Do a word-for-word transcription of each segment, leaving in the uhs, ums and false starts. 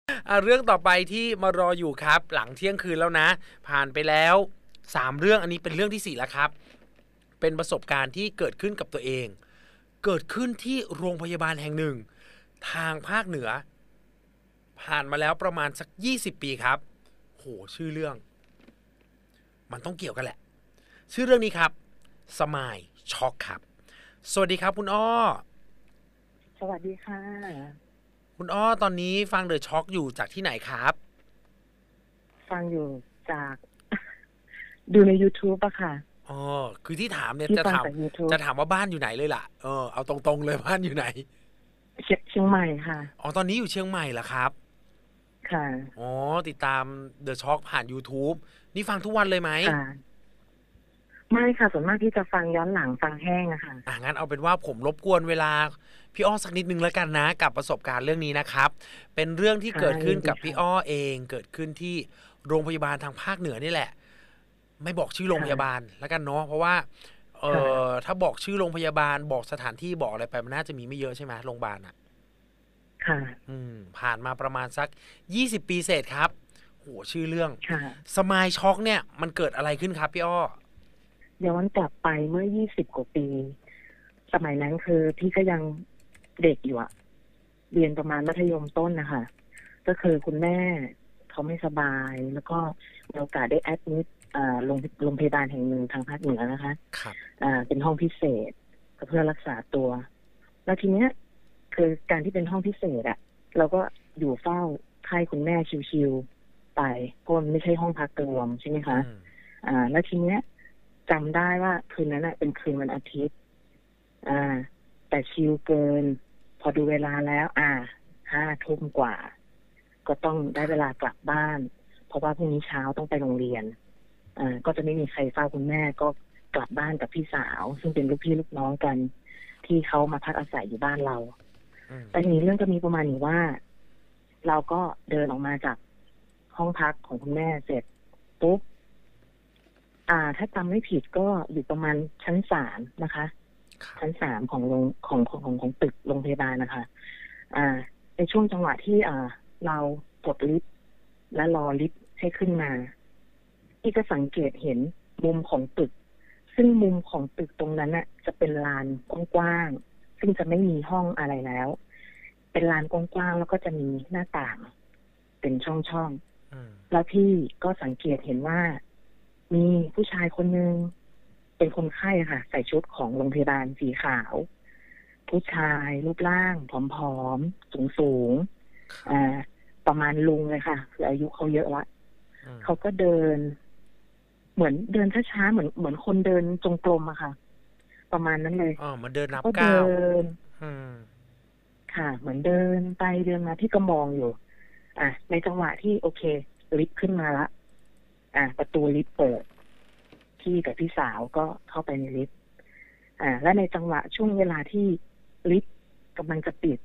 อ่ะเรื่องต่อไปที่มารออยู่ครับหลังเที่ยงคืนแล้วนะผ่านไปแล้วสามเรื่องอันนี้เป็นเรื่องที่สี่แล้วครับเป็นประสบการณ์ที่เกิดขึ้นกับตัวเองเกิดขึ้นที่โรงพยาบาลแห่งหนึ่งทางภาคเหนือผ่านมาแล้วประมาณสักยี่สิบปีครับโหชื่อเรื่องมันต้องเกี่ยวกันแหละชื่อเรื่องนี้ครับสมายช็อกครับสวัสดีครับคุณอ้อสวัสดีค่ะคุณอ้อตอนนี้ฟังเดอะช็อกอยู่จากที่ไหนครับฟังอยู่จาก ดูใน YouTube อะค่ะอ๋อคือที่ถามเนี่ยที่จะถามฟังจากจะ YouTube ถามว่าบ้านอยู่ไหนเลยล่ะเออเอาตรงๆเลยบ้านอยู่ไหนเชียเชียงใหม่ค่ะอ๋อตอนนี้อยู่เชียงใหม่เหรอครับค่ะอ๋อติดตามเดอะช็อกผ่าน YouTube นี่ฟังทุกวันเลยไหมค่ะไม่ค่ะส่วนมากที่จะฟังย้อนหลังฟังแห้งอะค่ะอ่ะงั้นเอาเป็นว่าผมรบกวนเวลาพี่อ้อสักนิดนึงแล้วกันนะกับประสบการณ์เรื่องนี้นะครับเป็นเรื่องที่ค่ะเกิดขึ้ยินดีนกับพี่ค่ะอ้อเองเกิดขึ้นที่โรงพยาบาลทางภาคเหนือนี่แหละไม่บอกชื่อโรงพยาบาค่ะลแล้วกันเนาะเพราะว่าเอ่อค่ะถ้าบอกชื่อโรงพยาบาลบอกสถานที่บอกอะไรไปมันน่าจะมีไม่เยอะใช่ไหมโรงพยาบาลอ่ะค่ะอืมผ่านมาประมาณสักยี่สิบปีเศษครับโหชื่อเรื่องค่ะสมายช็อกเนี่ยมันเกิดอะไรขึ้นครับพี่อ้อย้อนกลับไปเมื่อยี่สิบกว่าปีสมัยนั้นคือพี่ก็ยังเด็กอยู่อะเรียนประมาณมัธยมต้นนะคะก็คือคุณแม่เขาไม่สบายแล้วก็มีโอกาสได้แอดมิดอ่าโรงโรงพยาบาลแห่งหนึ่งทางภาคเหนือนะคะครับอ่าเป็นห้องพิเศษเพื่อรักษาตัวแล้วทีเนี้ยคือการที่เป็นห้องพิเศษอะเราก็อยู่เฝ้าไข้คุณแม่ชิวๆไปเพราะมันไม่ใช่ห้องพักรวมใช่ไหมคะอืมอ่าแล้วทีเนี้ยจำได้ว่าคืนนั้นอะเป็นคืนวันอาทิตย์อ่าแต่ชิลเกินพอดูเวลาแล้ว อ่าห้าทุ่มกว่าก็ต้องได้เวลากลับบ้านเพราะว่าพรุ่งนี้เช้าต้องไปโรงเรียนอ่าก็จะไม่มีใครเฝ้าคุณแม่ก็กลับบ้านกับพี่สาวซึ่งเป็นลูกพี่ลูกน้องกันที่เขามาพักอาศัยอยู่บ้านเราอืมแต่ทีนี้เรื่องก็มีประมาณนี้ว่าเราก็เดินออกมาจากห้องพักของคุณแม่เสร็จปุ๊บอ่า ถ้าจำไม่ผิดก็อยู่ประมาณชั้นสามนะคะครับชั้นสามของโรงของของของของตึกโรงพยาบาลนะคะ อ่า ในช่วงจังหวะที่อ่าเรากดลิฟต์และรอลิฟต์ให้ขึ้นมาที่ก็สังเกตเห็นมุมของตึก ซึ่งมุมของตึกตรงนั้นน่ะจะเป็นลานกว้างๆซึ่งจะไม่มีห้องอะไรแล้ว เป็นลานกว้างๆแล้วก็จะมีหน้าต่างเป็นช่องอืมๆแล้วพี่ก็สังเกตเห็นว่ามีผู้ชายคนหนึ่งเป็นคนไข้ค่ะใส่ชุดของโรงพยาบาลสีขาวผู้ชายรูปร่างผอมๆสูงๆอ่าประมาณลุงเลยค่ะคืออายุเขาเยอะละอืมเขาก็เดินเหมือนเดินช้าๆเหมือนเหมือนคนเดินจงกรมอะค่ะประมาณนั้นเลยอ๋อมันเดินนับก็เดิก้าวนอืมค่ะเหมือนเดินไปเดินมาที่ก็มองอยู่อ่ะในจังหวะที่โอเคลิฟต์ขึ้นมาละอ่ะประตูลิฟต์เปิดพี่กับพี่สาวก็เข้าไปในลิฟต์อ่าและในจังหวะช่วงเวลาที่ลิฟต์กำลังจะปิด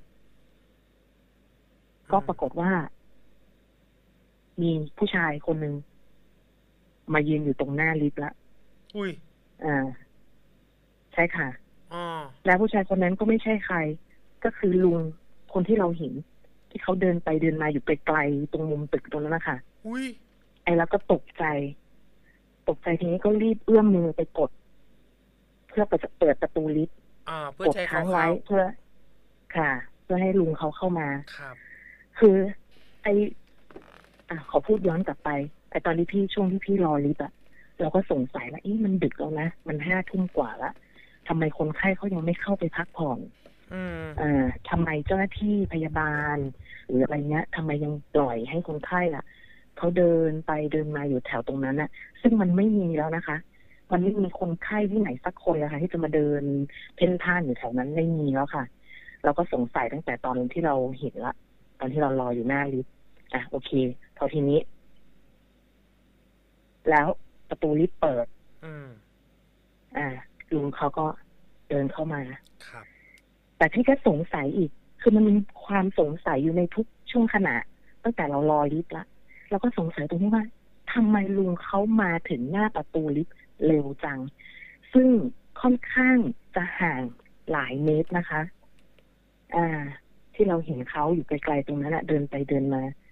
ก็ปรากฏว่ามีผู้ชายคนหนึ่งมายืนอยู่ตรงหน้าลิฟต์ละอุ้ยอ่าใช่ค่ะอ๋อแล้วผู้ชายคนนั้นก็ไม่ใช่ใครก็คือลุงคนที่เราเห็นที่เขาเดินไปเดินมาอยู่ไกลๆตรงมุมตึกตรงนั้นนะคะอุ้ยไอ้แล้วก็ตกใจตกใจทีนี้ก็รีบเอื้อมมือไปกดเพื่อเปิดเปิดประตูลิฟต์อ่าเพื่อกดใช้เขาค้างไว้เข้าเพื่อค่ะเพื่อให้ลุงเขาเข้ามาครับคือไออ่ะขอพูดย้อนกลับไปไอตอนที่พี่ช่วงที่พี่รอลิฟต์อะเราก็สงสัยว่าเอ๊ะมันดึกแล้วนะมันห้าทุ่มกว่าละทำไมคนไข้เขายังไม่เข้าไปพักผ่อนอืมอ่าทำไมเจ้าหน้าที่พยาบาลหรืออะไรเงี้ยทำไมยังปล่อยให้คนไข้ล่ะเขาเดินไปเดินมาอยู่แถวตรงนั้นน่ะซึ่งมันไม่มีแล้วนะคะมันไม่มีคนไข้ที่ไหนสักคนเลยค่ะที่จะมาเดินเพ่นพ่านอยู่แถวนั้นไม่มีแล้วค่ะเราก็สงสัยตั้งแต่ตอนที่เราเห็นละตอนที่เรารออยู่หน้าลิฟต์อ่ะโอเคพอทีนี้แล้วประตูลิฟต์เปิดอืมอ่าลุงเขาก็เดินเข้ามาครับแต่พี่ก็สงสัยอีก คือมันมีความสงสัยอยู่ในทุกช่วงขณะตั้งแต่เรารอลิฟต์ละเราก็สงสัยตรงที่ว่าทำไมลุงเขามาถึงหน้าประตูลิฟต์เร็วจัง ซึ่งค่อนข้างจะห่างหลายเมตรนะคะ อ่า ที่เราเห็นเขาอยู่ไกลๆตรงนั้นอะเดินไปเดินมา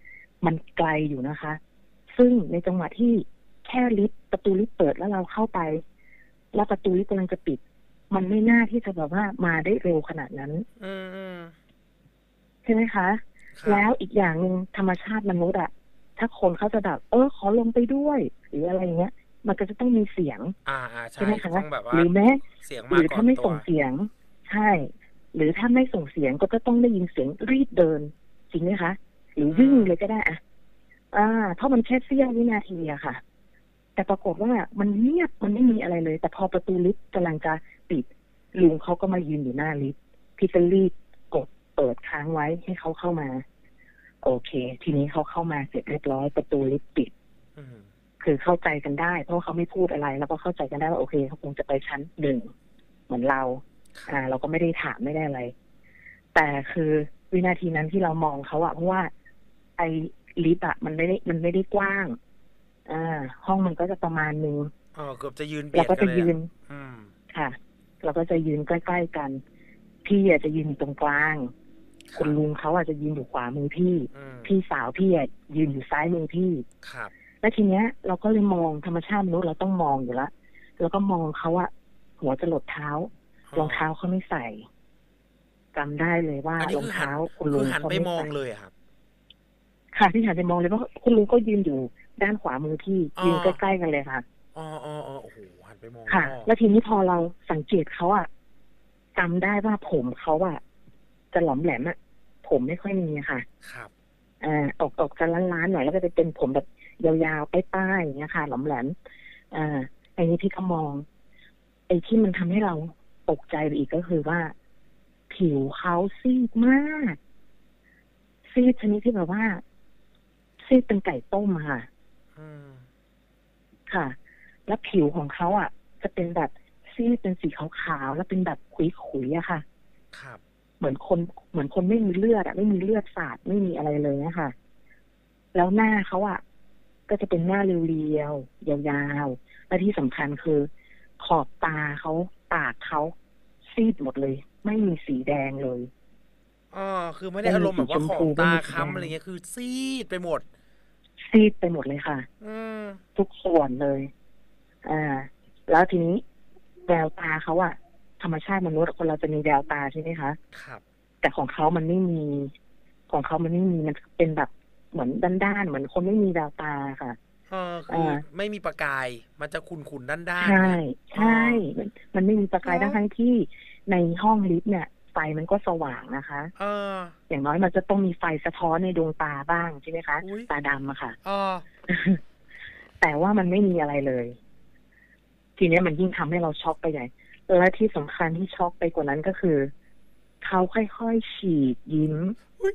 มันไกลอยู่นะคะ ซึ่งในจังหวะที่แค่ลิฟต์ประตูลิฟต์เปิดแล้วเราเข้าไปแล้วประตูลิฟต์กำลังจะปิดมันไม่น่าที่จะแบบว่ามาได้เร็วขนาดนั้นอืมใช่ไหมคะแล้วอีกอย่างหนึ่งธรรมชาติมนุษย์อะถ้าคนเขาจะแบบเออขอลงไปด้วยหรืออะไรเงี้ยมันก็จะต้องมีเสียงอ่าอ่าใช่ไหมคะแบบว่าหรือแม้เสียงหรือถ้าไม่ส่งเสียงใช่หรือถ้าไม่ส่งเสียงก็จะต้องได้ยินเสียงรีบเดินจริงไหมคะหรือวิ่งเลยก็ได้อะอ่าเพราะมันแค่เสี้ยววินาทีอะค่ะแต่ปรากฏว่ามันเงียบมันไม่มีอะไรเลยแต่พอประตูลิฟต์กำลังจะปิดลุงเขาก็มายืนอยู่หน้าลิฟต์พี่ก็รีบกดเปิดค้างไว้ให้เขาเข้ามาโอเคทีนี้เขาเข้ามาเสร็จเรียบร้อยประตูลิฟต์ปิดคือเข้าใจกันได้เพราะเขาไม่พูดอะไรแล้วก็เข้าใจกันได้ว่าโอเคเขาคงจะไปชั้นหนึ่งเหมือนเราอ่าเราก็ไม่ได้ถามไม่ได้อะไรแต่คือวินาทีนั้นที่เรามองเขาอะเพราะว่าไอ้ลิฟต์อะมันไม่ได้มันไม่ได้กว้างอ่าห้องมันก็จะประมาณนึงอ๋อเกือบจะยืนเราก็จะยืนค่ะเราก็จะยืนใกล้ๆกันพี่อาจจะยืนตรงกลางคุณลุงเขาอาจจะยืนอยู่ขวามือพี่พี่สาวพี่อ่ะยืนอยู่ซ้ายมือพี่ครับแล้วทีเนี้ยเราก็เลยมองธรรมชาติมนุษย์เราต้องมองอยู่แล้วแล้วก็มองเขาอะหัวจะหลดเท้ารองเท้าเขาไม่ใส่จำได้เลยว่ารองเท้าคุณลุงเขาไม่มองเลยครับค่ะที่หันไปมองเลยเพราะคุณลุงก็ยืนอยู่ด้านขวามือพี่ยืนใกล้ๆกันเลยค่ะอ๋ออ๋ออ๋อโอ้โหหันไปมองค่ะ แล้วทีนี้พอเราสังเกตเขาอะจำได้ว่าผมเขาอะจะหลอมแหลมอะผมไม่ค่อยมีค่ะครับอ่าออกออกจะล้านๆหน่อยแล้วก็จะเป็นผมแบบยาวๆป้ายๆอย่างเงี้ยค่ะหลอมแหลมอ่าไอ้นี้พี่ก็มองไอ้ที่มันทำให้เราตกใจไปอีกก็คือว่าผิวเขาซีดมากซีดชนิดที่แบบว่าซีดเป็นไก่ต้มค่ะอืมค่ะแล้วผิวของเขาอ่ะจะเป็นแบบซีดเป็นสีขาวๆแล้วเป็นแบบขุยๆอะค่ะครับเหมือนคนเหมือนคนไม่มีเลือดอะไม่มีเลือดสาดไม่มีอะไรเลยนะคะแล้วหน้าเขาอะก็จะเป็นหน้าเรียวๆยาวๆและที่สำคัญคือขอบตาเขาปากเขาซีดหมดเลยไม่มีสีแดงเลยอ๋อคือไม่ได้อารมณ์แบบว่าขอบตาค้ำอะไรเงี้ยคือซีดไปหมดซีดไปหมดเลยค่ะอืมทุกส่วนเลยอ่าแล้วทีนี้แววตาเขาอะธรรมชาติมนุษย์คนเราจะมีแววตาใช่ไหมคะครับแต่ของเขามันไม่มีของเขามันไม่มีมันเป็นแบบเหมือนด้านๆเหมือนคนไม่มีแววตาค่ะเออคือไม่มีประกายมันจะขุ่นๆด้านๆใช่ใช่มันมันไม่มีประกายทั้งที่ในห้องลิฟต์เนี่ยไฟมันก็สว่างนะคะเอออย่างน้อยมันจะต้องมีไฟสะท้อนในดวงตาบ้างใช่ไหมคะตาดำอะค่ะแต่ว่ามันไม่มีอะไรเลยทีนี้มันยิ่งทำให้เราช็อกไปใหญ่และที่สำคัญที่ช็อกไปกว่านั้นก็คือเขาค่อยๆฉีกยิ้ม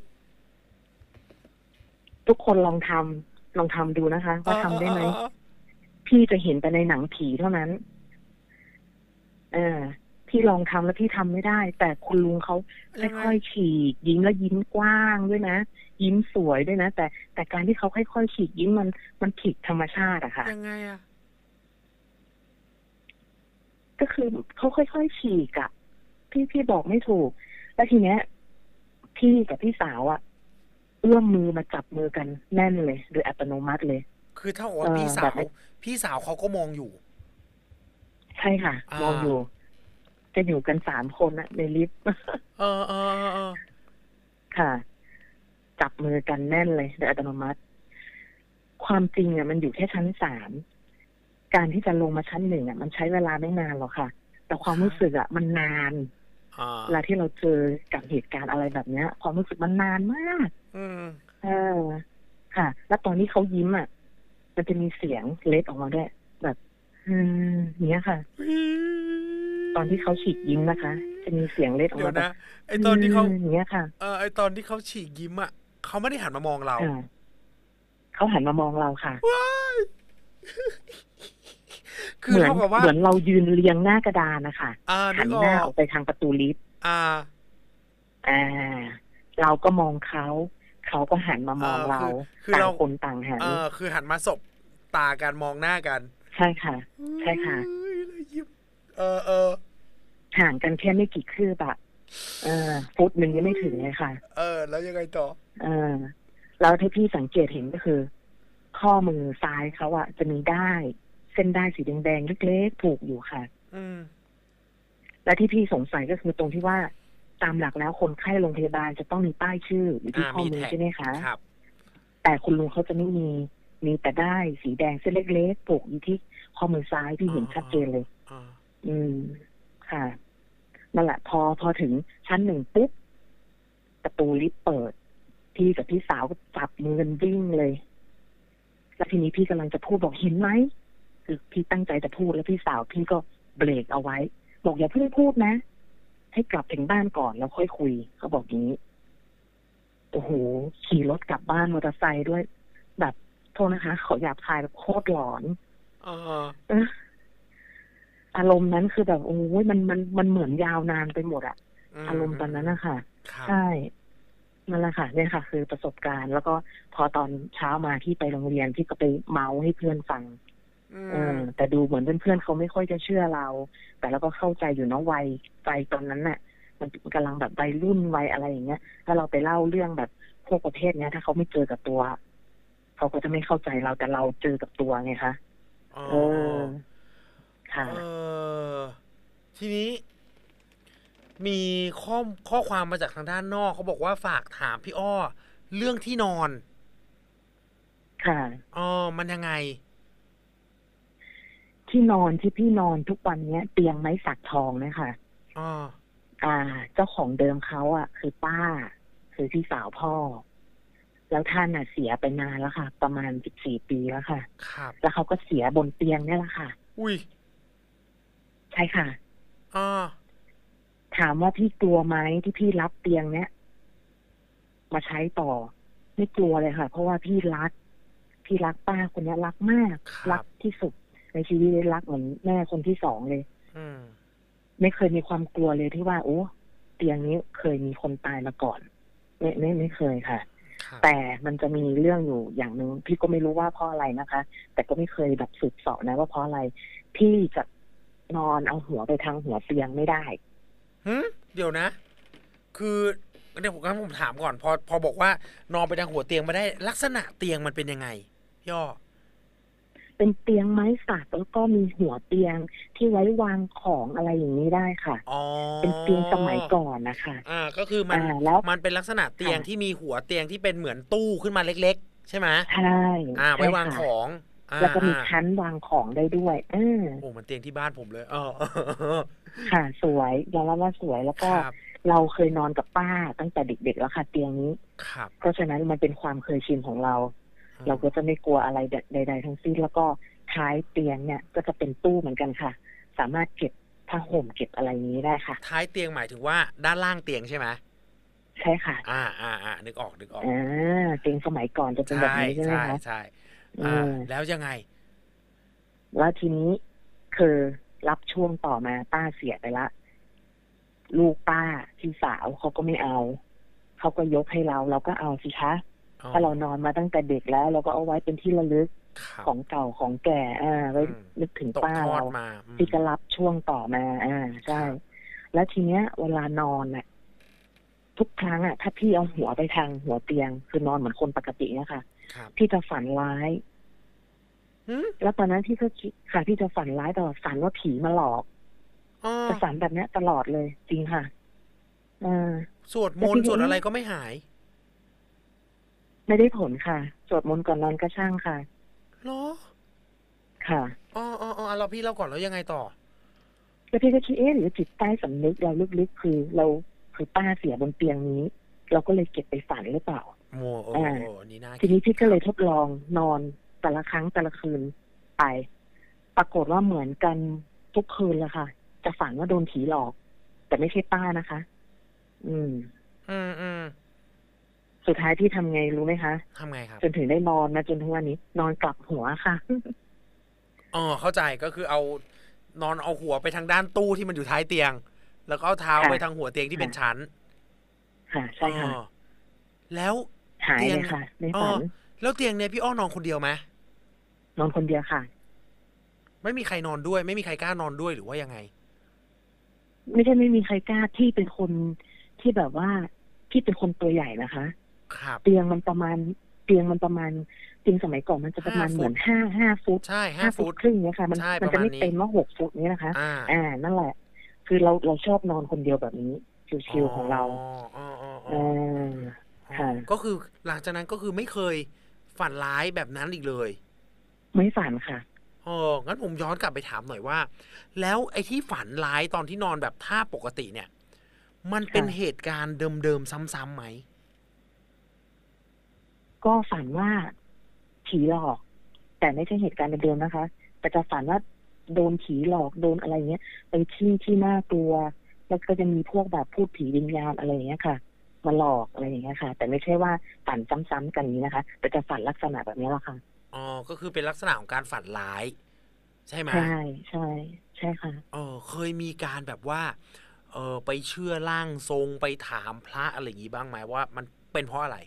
ทุกคนลองทำลองทำดูนะคะว่าทำได้ไหมพี่จะเห็นแต่ในหนังผีเท่านั้นเออพี่ลองทำแล้วพี่ทำไม่ได้แต่คุณลุงเขาค่อยๆฉีกยิ้มแล้วยิ้มกว้างด้วยนะยิ้มสวยด้วยนะแต่แต่การที่เขาค่อยๆฉีกยิ้มมันมันผิดธรรมชาติอะค่ะยังไงอะก็คือเขาค่อยๆฉีกอะพี่พี่บอกไม่ถูกแล้วทีเนี้ยพี่กับพี่สาวอะเอื้อมมือมาจับมือกันแน่นเลยโดยอัตโนมัติเลยคือถ้าว่าพี่สาวพี่สาวเขาก็มองอยู่ใช่ค่ะมองอยู่จะอยู่กันสามคนนะในลิฟต์เออเออเออค่ะจับมือกันแน่นเลยโดยอัตโนมัติความจริงเนี่ยมันอยู่แค่ชั้นสามการที่จะลงมาชั้นหนึ่งอ่ะมันใช้เวลาไม่นานหรอกค่ะแต่ความรู้สึกอ่ะมันนานเวลาที่เราเจอกับเหตุการณ์อะไรแบบเนี้ยความรู้สึกมันนานมากอืมเออค่ะ แล้วตอนนี้เขายิ้มอ่ะมันจะมีเสียงเล็ดออกมาด้วยแบบอืมเนี้ยค่ะตอนที่เขาฉีกยิ้มนะคะจะมีเสียงเล็ดออกมาแบบไอตอนที่เขาเนี้ยค่ะเออไอตอนที่เขาฉีกยิ้มอ่ะเขาไม่ได้หันมามองเราเขาหันมามองเราค่ะคือเหมือนเหมือนเรายืนเรียงหน้ากระดานนะคะหันหน้าออกไปทางประตูลิฟต์อ่าอ่าเราก็มองเขาเขาก็หันมามองเราต่างคนต่างหันเออคือหันมาสบตากันมองหน้ากันใช่ค่ะใช่ค่ะเออเออห่างกันแค่ไม่กี่คืบอะเออฟุตหนึ่งยังไม่ถึงเลยค่ะเออแล้วยังไงต่อเออแล้วที่พี่สังเกตเห็นก็คือ ข้อมือซ้ายเขาอะจะมีด้ายเส้นด้ายสีแดงๆเล็กๆผูกอยู่ค่ะอืมและที่พี่สงสัยก็คือตรงที่ว่าตามหลักแล้วคนไข้โรงพยาบาลจะต้องมีป้ายชื่ออยู่ที่ข้อมือใช่ไหมคะครับแต่คุณลุงเขาจะไม่มีมีแต่ด้ายสีแดงเส้นเล็กๆผูกอยู่ที่ข้อมือซ้ายพี่เห็นชัดเจนเลยอืมค่ะนั่นแหละพอพอถึงชั้นหนึ่งปุ๊บประตูลิฟต์เปิดพี่กับพี่สาวก็จับมือกันวิ่งเลยแล้วทีนี้พี่กำลังจะพูดบอกเห็นไหมคือพี่ตั้งใจจะพูดแล้วพี่สาวพี่ก็เบรกเอาไว้บอกอย่าเพิ่งพูดนะให้กลับถึงบ้านก่อนแล้วค่อยคุยเขาบอกอย่างนี้โอ้โหขี่รถกลับบ้านมอเตอร์ไซค์ด้วยแบบโทษนะคะขอหยาบคายแบบโคตรหลอนเอออารมณ์นั้นคือแบบโอ้ยมันมันมันเหมือนยาวนานไปหมดอะอารมณ์ตอนนั้นนะคะใช่นั่นแหละค่ะเนี่ยค่ะคือประสบการณ์แล้วก็พอตอนเช้ามาที่ไปโรงเรียนที่ก็ไปเมาให้เพื่อนฟังเออแต่ดูเหมือนเพื่อนๆเขาไม่ค่อยจะเชื่อเราแต่เราก็เข้าใจอยู่เนาะวัยใจตอนนั้นน่ะมันกำลังแบบวัยรุ่นวัยอะไรอย่างเงี้ยถ้าเราไปเล่าเรื่องแบบพวกประเภทเนี้ยถ้าเขาไม่เจอกับตัวเขาก็จะไม่เข้าใจเราแต่เราเจอกับตัวไงคะเออค่ะเออทีนี้มีข้อข้อความมาจากทางด้านนอกเขาบอกว่าฝากถามพี่อ้อเรื่องที่นอนค่ะอ๋อมันยังไงที่นอนที่พี่นอนทุกวันเนี้ยเตียงไม้สักทองนะคะอ๋ออ่า เจ้าของเดิมเขาอ่ะคือป้าคือพี่สาวพ่อแล้วท่านน่ะเสียไปนานแล้วค่ะประมาณสิบสี่ปีแล้วค่ะครับแล้วเขาก็เสียบนเตียงนี่แหละค่ะอุ้ยใช่ค่ะอ๋อถามว่าพี่กลัวไหมที่พี่รับเตียงเนี้ยมาใช้ต่อไม่กลัวเลยค่ะเพราะว่าพี่รักพี่รักป้าคนนี้รักมากรักที่สุดในชีวิตรักเหมือนแม่คนที่สองเลยไม่เคยมีความกลัวเลยที่ว่าโอ้เตียงนี้เคยมีคนตายมาก่อนไม่ไม่ไม่เคยค่ะแต่มันจะมีเรื่องอยู่อย่างหนึ่งพี่ก็ไม่รู้ว่าเพราะอะไรนะคะแต่ก็ไม่เคยแบบสืบเสาะนะว่าเพราะอะไรพี่จะนอนเอาหัวไปทางหัวเตียงไม่ได้ฮึเดี๋ยวนะคือเดี๋ยวผมงั้นผมถามก่อนพอพอบอกว่านอนไปทางหัวเตียงไม่ได้ลักษณะเตียงมันเป็นยังไงย่อเป็นเตียงไม้สักแล้วก็มีหัวเตียงที่ไว้วางของอะไรอย่างนี้ได้ค่ะเป็นเตียงสมัยก่อนนะคะอ่าก็คือมันแล้วมันเป็นลักษณะเตียงที่มีหัวเตียงที่เป็นเหมือนตู้ขึ้นมาเล็กๆใช่ไหมใช่อ่าไว้วางของแล้วก็มีชั้นวางของได้ด้วยเออโอ้มันเตียงที่บ้านผมเลยเออค่ะสวยยอมรับว่าสวยแล้วก็เราเคยนอนกับป้าตั้งแต่เด็กๆแล้วค่ะเตียงนี้เพราะฉะนั้นมันเป็นความเคยชินของเราเราก็จะไม่กลัวอะไรใดๆทั้งสิ้นแล้วก็ท้ายเตียงเนี่ยก็จะเป็นตู้เหมือนกันค่ะสามารถเก็บผ้าห่มเก็บอะไรนี้ได้ค่ะท้ายเตียงหมายถึงว่าด้านล่างเตียงใช่ไหมใช่ค่ะอ่าอ่าอ่านึกออกนึกออกอ่าเตียงสมัยก่อนจะเป็นแบบนี้ใช่ไหมคะใช่อ่าแล้วยังไงแล้วทีนี้คือรับช่วงต่อมาป้าเสียไปละลูกป้าพี่สาวเขาก็ไม่เอาเขาก็ยกให้เราเราก็เอาสิคะถ้าเรานอนมาตั้งแต่เด็กแล้วเราก็เอาไว้เป็นที่ระลึกของเก่าของแก่อ่าไว้นึกถึงป้าเราที่จะรับช่วงต่อมาอ่าใช่แล้วทีเนี้ยเวลานอนน่ะทุกครั้งอ่ะถ้าพี่เอาหัวไปทางหัวเตียงคือนอนเหมือนคนปกติเนี่ยค่ะพี่จะฝันร้ายแล้วตอนนั้นพี่ก็คิดค่ะพี่จะฝันร้ายตลอดฝันว่าผีมาหลอกจะฝันแบบนี้ตลอดเลยจริงค่ะอ่าสวดมนต์สวดอะไรก็ไม่หายไม่ได้ผลค่ะสวดมนต์ก่อนนอนก็ช่างค่ะเหรอค่ะอ๋ออ๋ออ๋อเราพี่เล่าก่อนแล้วยังไงต่อแล้วพี่ก็คิดเอ๊ะหรือจิตใต้สำนึกเราลึกๆคือเราคือป้าเสียบนเตียงนี้เราก็เลยเก็บไปฝันหรือเปล่าโอ้โหนี่น่าทีนี้พี่ก็เลยทดลองนอนแต่ละครั้งแต่ละคืนไปปรากฏว่าเหมือนกันทุกคืนเลยค่ะจะฝันว่าโดนผีหลอกแต่ไม่ใช่ป้านะคะอืมอืมอืมสุดท้ายที่ทำไงรู้ไหมคะทำไงครับจนถึงได้นอนนะจนถึงวันนี้นอนกลับหัวค่ะอ๋อเข้าใจก็คือเอานอนเอาหัวไปทางด้านตู้ที่มันอยู่ท้ายเตียงแล้วก็เอาเท้าไปทางหัวเตียงที่เป็นชั้นค่ะใช่ค่ะแล้วหายเลยค่ะในฝันแล้วเตียงเนี่ยพี่อ้อนอนคนเดียวไหมนอนคนเดียวค่ะไม่มีใครนอนด้วยไม่มีใครกล้านอนด้วยหรือว่ายังไงไม่ใช่ไม่มีใครกล้าที่เป็นคนที่แบบว่าที่เป็นคนตัวใหญ่นะคะครับเตียงมันประมาณเตียงมันประมาณเตียงสมัยก่อนมันจะประมาณเหมือนห้าห้าฟุตใช่ห้าห้าฟุฟุตตครึ่งเนี่ยค่ะมันใช่มันจะไม่ประมาณนี้เต็มว่าหกฟุตนี้นะคะอ่าอานั่นแหละคือเราเราชอบนอนคนเดียวแบบนี้อ๋อชิลๆของเราอ๋ออ๋อออ๋อาอ๋อค่ะก็คือหลังจากนั้นก็คือไม่เคยฝันร้ายแบบนั้นอีกเลยไม่ฝันค่ะเอองั้นผมย้อนกลับไปถามหน่อยว่าแล้วไอ้ที่ฝันร้ายตอนที่นอนแบบท่าปกติเนี่ยมันเป็นค่ะเหตุการณ์เดิมๆซ้ำๆไหมก็ฝันว่าผีหลอกแต่ไม่ใช่เหตุการณ์เดิมๆนะคะแต่จะฝันว่าโดนผีหลอกโดนอะไรเงี้ยไปที่ที่น่ากลัวแล้วก็จะมีพวกแบบพูดผีวิญญาณอะไรอย่างเงี้ยค่ะมาหลอกอะไรอย่างเงี้ยค่ะแต่ไม่ใช่ว่าฝันซ้ำๆกันนี้นะคะแต่จะฝันลักษณะแบบนี้แหละค่ะอ๋อก็คือเป็นลักษณะของการฝันร้ายใช่ไหมใช่ใช่ใช่ค่ะเออเคยมีการแบบว่าเออไปเชื่อร่างทรงไปถามพระอะไรอย่างงี้บ้างไหมว่ามันเป็นเพราะอะไร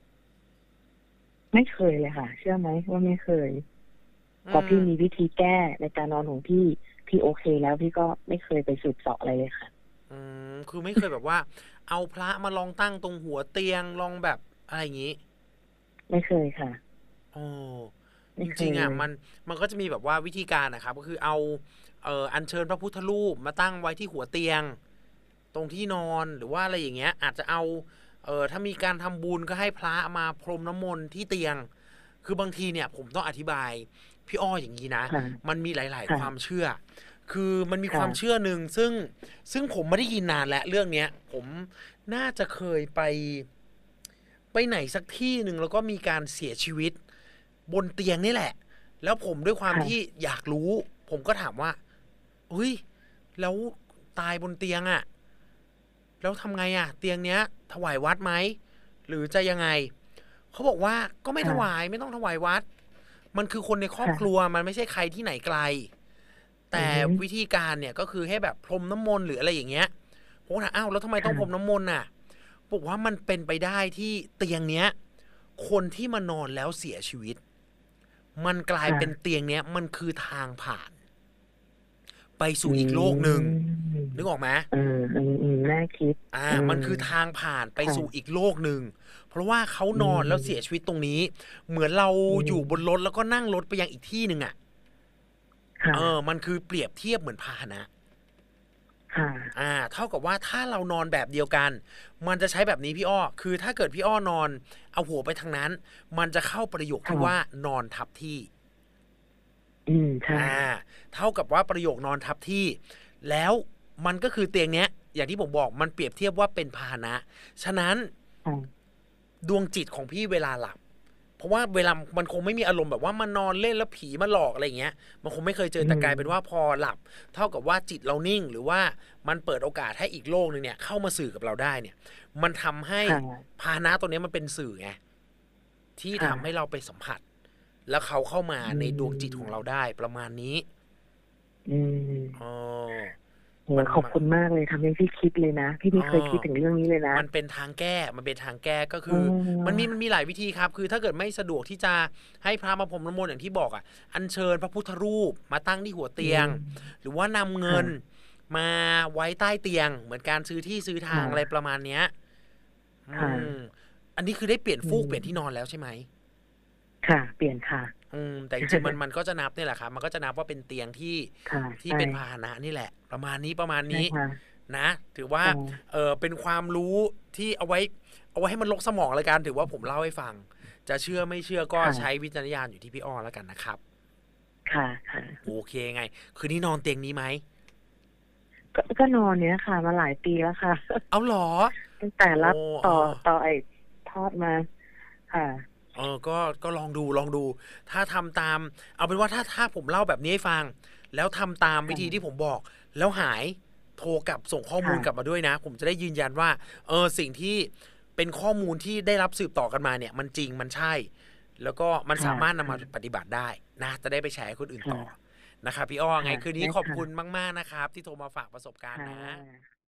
ไม่เคยเลยค่ะเชื่อไหมว่าไม่เคยพอืมอพี่มีวิธีแก้ในการนอนของพี่พี่โอเคแล้วพี่ก็ไม่เคยไปสืบเสาะอะไรเลยค่ะอืมคือไม่เคยแบบว่าเอาพระมาลองตั้งตรงหัวเตียงลองแบบอะไรอย่างงี้ไม่เคยค่ะโอ้จไม่เคริงๆอ่ะยเลยมันมันก็จะมีแบบว่าวิธีการนะครับก็คือเอาเอ่ออัญเชิญพระพุทธรูปมาตั้งไว้ที่หัวเตียงตรงที่นอนหรือว่าอะไรอย่างเงี้ยอาจจะเอาเอ่อถ้ามีการทำบุญก็ให้พระมาพรมน้ำมนต์ที่เตียงคือบางทีเนี่ยผมต้องอธิบายพี่อ้ออย่างนี้นะค่ะมันมีหลายๆความค่ะเชื่อคือมันมีความค่ะเชื่อหนึ่งซึ่งซึ่งผมไม่ได้ยินนานแล้วเรื่องเนี้ยผมน่าจะเคยไปไปไหนสักที่หนึ่งแล้วก็มีการเสียชีวิตบนเตียงนี่แหละแล้วผมด้วยความที่ค่ะอยากรู้ผมก็ถามว่าเฮ้ยแล้วตายบนเตียงอะแล้วทำไงอะเตียงเนี้ยถวายวัดไหมหรือจะยังไงเขาบอกว่าก็ไม่ถค่ะวายไม่ต้องถวายวัดมันคือคนในครอบครัวค่ะมันไม่ใช่ใครที่ไหนไกล แต่อือฮึวิธีการเนี่ยก็คือให้แบบพรมน้ำมนต์หรืออะไรอย่างเงี้ยผมก็ถามอ้าวแล้วทำไมต้องพรมค่ะน้ำมนต์น่ะบอกว่ามันเป็นไปได้ที่เตียงเนี้ยคนที่มานอนแล้วเสียชีวิตมันกลายเป็นค่ะเตียงเนี้ยมันคือทางผ่านไปอืสู่อีกโลกหนึ่งมนึกออกไหมเอออืมๆน่าคิดอ่าอืมมันคือทางผ่านไปสู่ค่ะอีกโลกหนึ่งเพราะว่าเขาอืนอนแล้วเสียชีมวิตตรงนี้เหมือนเราอือยู่บนรถมแล้วก็นั่งรถไปยังอีกที่หนึ่งอ่ะค่ะเออมันคือเปรียบเทียบเหมือนพาหนะค่ะอ่าเท่ากับว่าถ้าเรานอนแบบเดียวกัน มันจะใช้แบบนี้พี่อ้อคือถ้าเกิดพี่อ้อนอนเอาหัวไปทางนั้น มันจะเข้าประโยคที่ว่าค่ะนอนทับที่อืมใช่อ่าเท่ากับว่าประโยคนอนทับที่ แล้วมันก็คือเตียงเนี้ยอย่างที่ผมบอกมันเปรียบเทียบว่าเป็นพาหนะ ฉะนั้นค่ะดวงจิตของพี่เวลาหลับ เพราะว่าเวลามันคงไม่มีอารมณ์แบบว่ามานอนเล่นแล้วผีมาหลอกอะไรเงี้ยมันคงไม่เคยเจออืมแต่กลายเป็นว่าพอหลับ เท่ากับว่าจิตเรานิ่งหรือว่ามันเปิดโอกาสให้อีกโลกหนึ่งเนี่ยเข้ามาสื่อกับเราได้เนี่ยมันทำให้ค่ะพาหนะตัวเนี้ยมันเป็นสื่อไงที่ค่ะทำให้เราไปสัมผัสแล้วเขาเข้ามาอืในดวงจิตของเรามได้ประมาณนี้อืมอ๋อโอ้โฮมันขอบมันคุณมากเลยทำให้พี่คิดเลยนะพี่อ๋ไม่อเคยคิดถึงเรื่องนี้เลยนะมันเป็นทางแก้ มันเป็นทางแก้ก็เคือมันมีออมันมีหลายวิธีครับ คือถ้าเกิดไม่สะดวกที่จะให้พระมาพรมน้ำมนต์อย่างที่บอกอ่ะอัญเชิญพระพุทธรูปมาตั้งที่หัวอืเตียงมหรือว่านำเงินค่ะมาไว้ใต้เตียง เหมือนการซื้อที่ซื้อทางอะไรค่ะประมาณเนี้ยอืค่ะมอันนี้คือได้เปลี่ยนอืฟูกเปลี่ยนที่นอนมแล้วใช่ไหมค่ะเปลี่ยนค่ะอืมแต่จริงๆมันมันก็จะนับเนี่ยแหละครับมันก็จะนับว่าเป็นเตียงที่ค่ะที่ใช่เป็นพาหนะนี่แหละประมาณนี้ประมาณนี้ใช่ค่ะนะถือว่าค่ะเออเป็นความรู้ที่เอาไว้เอาไว้ให้มันลกสมองเลยกันถือว่าผมเล่าให้ฟังจะเชื่อไม่เชื่อก็ค่ะใช้วิจารณญาณอยู่ที่พี่อ้อแล้วกันนะครับค่ะค่ะโอเคไงคืนนี้นอนเตียงนี้ไหมก็ก็นอนเนี้ยค่ะมาหลายปีแล้วค่ะเอาเหรอตั้งแต่โอ้รับเอต่ออต่อไอ้ทอดมาค่ะเออก็ก็ลองดูลองดู ถ้าทำตามเอาเป็นว่าถ้าถ้าผมเล่าแบบนี้ให้ฟังแล้วทำตามวิธีที่ค่ะผมบอกแล้วหายโทรกลับส่งข้อมูลกลับค่ะมาด้วยนะผมจะได้ยืนยันว่าเออสิ่งที่เป็นข้อมูลที่ได้รับสืบต่อกันมาเนี่ยมันจริงมันใช่ แล้วก็มันค่ะสามารถนำมาปค่ะฏิบัติได้นะจะได้ไปแชร์ให้คนอื่นต่อค่ะนะครับพี่อ้อไงค่ะคืนนี้ได้ขอบคุณค่ะมากๆนะครับที่โทรมาฝากประสบการณ์ค่นะะ